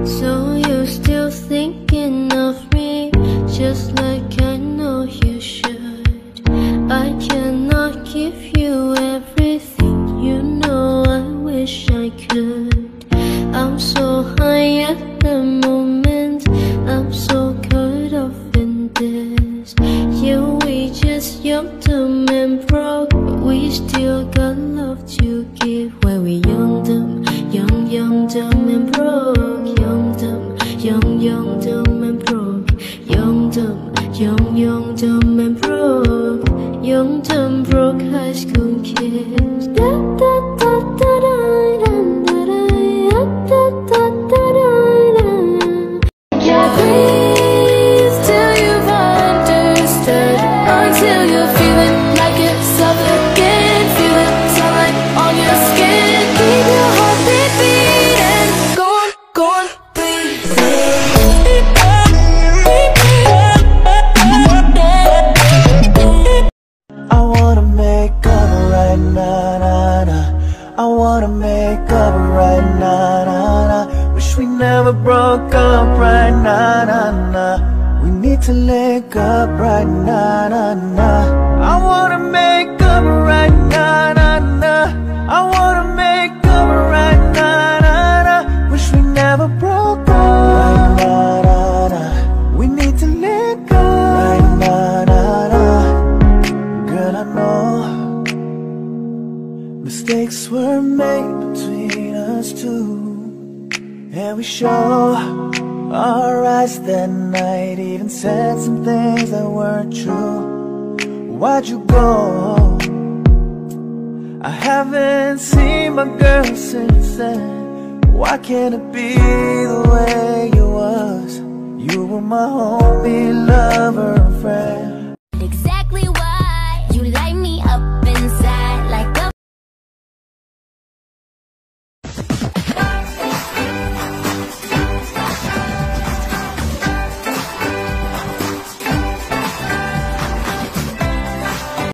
So you're still thinking of me, just like I know you should. I cannot give you everything, you know I wish I could. I'm so high at the moment, I'm so caught up in this. Yeah, we just young, dumb and broke, but we still got love to give. When we young, dumb, dumb and broke. Young, dumb and broke. Young, dumb and broke. Young, dumb, broke high school kids. Da da da da da da da da da da da. Yeah, please till you've understood, until you're feeling like it's suffocating, feel it sunlight on your skin, keep your heartbeat beating. Go on, I wanna make up right now, nah, nah. I wanna make up right now, nah, nah. Wish we never broke up right now, nah, nah. We need to link up right now, nah, nah. I wanna make up right now, nah, nah. I wanna make up right now, nah, nah. Wish we never broke up right now, nah, nah. We need to link up right now, nah, nah. Girl, I know mistakes were made between us two, and we show our eyes that night, even said some things that weren't true. Why'd you go? I haven't seen my girl since then. Why can't it be the way it was? You were my homie, lover, and friend.